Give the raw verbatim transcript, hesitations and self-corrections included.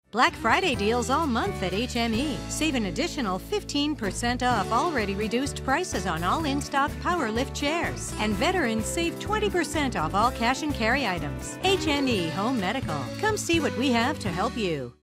Black Friday deals all month at H M E. Save an additional fifteen percent off already reduced prices on all in-stock power lift chairs. And veterans save twenty percent off all cash and carry items. H M E Home Medical. Come see what we have to help you.